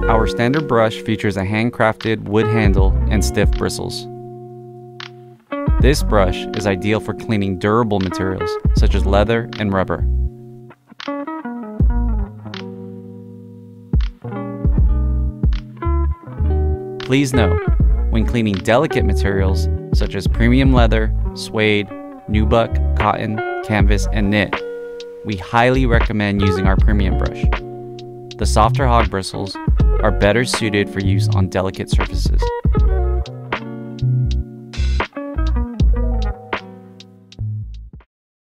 Our standard brush features a handcrafted wood handle and stiff bristles. This brush is ideal for cleaning durable materials such as leather and rubber. Please note, when cleaning delicate materials such as premium leather, suede, nubuck, cotton, canvas, and knit, we highly recommend using our premium brush. The softer hog bristles are better suited for use on delicate surfaces.